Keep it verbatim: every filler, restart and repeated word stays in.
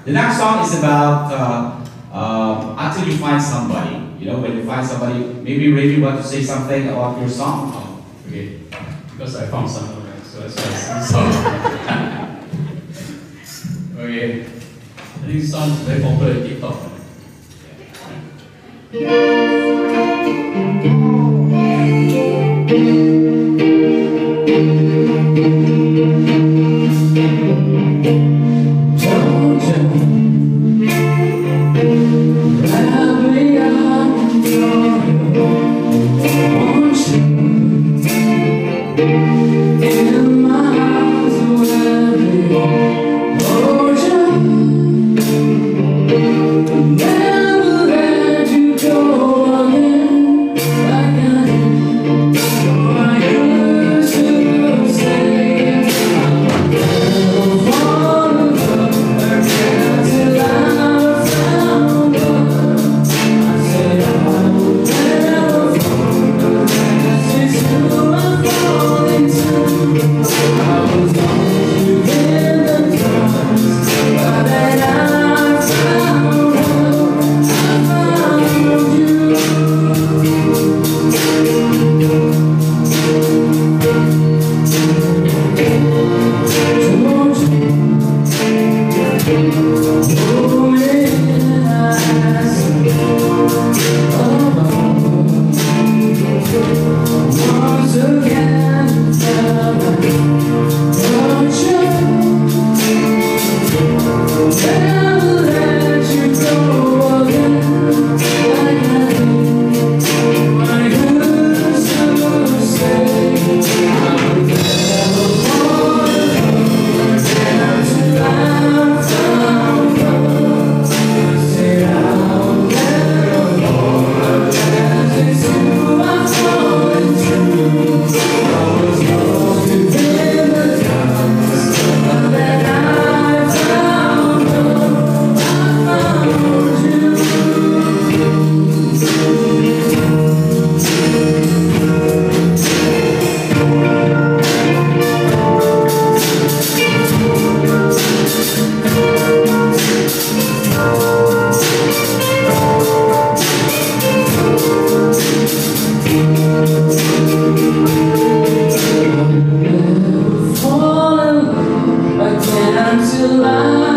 The next song is about uh, uh, until you find somebody. You know, when you find somebody, maybe Ray, you want to say something about your song? Oh, okay. Because I found someone, right? So that's why I sing song. Okay. I think this song is very popular in TikTok. Until I